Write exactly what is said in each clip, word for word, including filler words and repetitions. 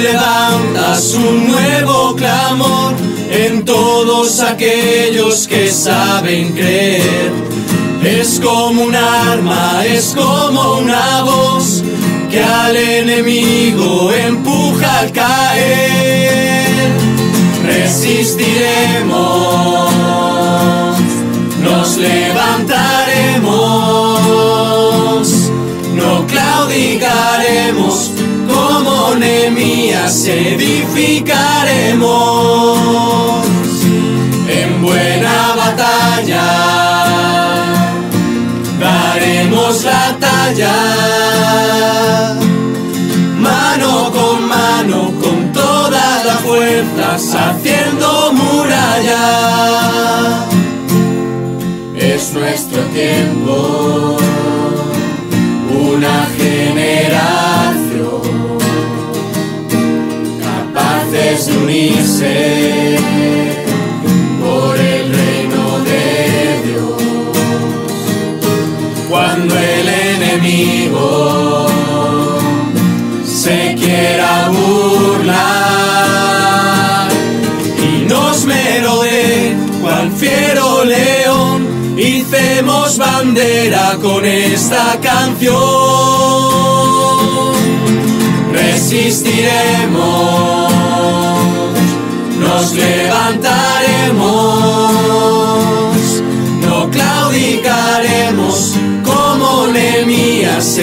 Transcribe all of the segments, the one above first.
levantas un nuevo clamor en todos aquellos que saben creer. Es como un arma, es como una voz que al enemigo empuja al caer. Resistiremos, nos levantaremos, no claudicaremos, como Nehemías edificaremos. En buena batalla daremos la talla, mano con mano, con todas las fuerzas, haciendo muralla. Es nuestro tiempo, una generación capaces de unirse por el reino de Dios. Cuando el enemigo se quiera burlar y nos merodee cual fiero león, hicemos bandera con esta canción. Resistiremos, nos levantaremos, no claudicaremos, como Nehemías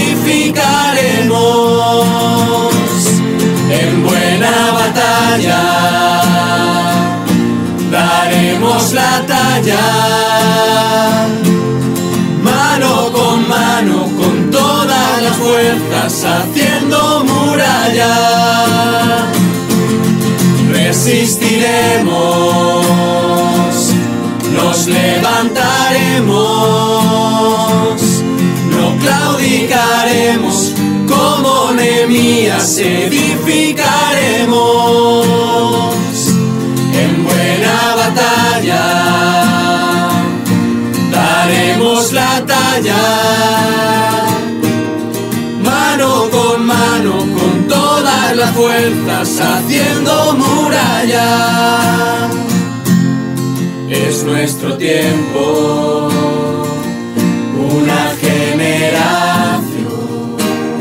edificaremos. En buena batalla daremos la talla, mano con mano, con todas las fuerzas, haciendo muralla. Resistiremos, nos levantaremos, no claudicaremos, como Nehemías edificaremos. En buena batalla daremos la talla, mano con mano, con todas las fuerzas, haciendo muralla. Es nuestro tiempo, una generación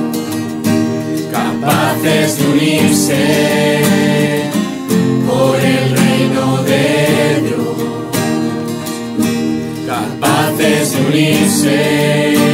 capaces de unirse por el reino de Dios, capaces de unirse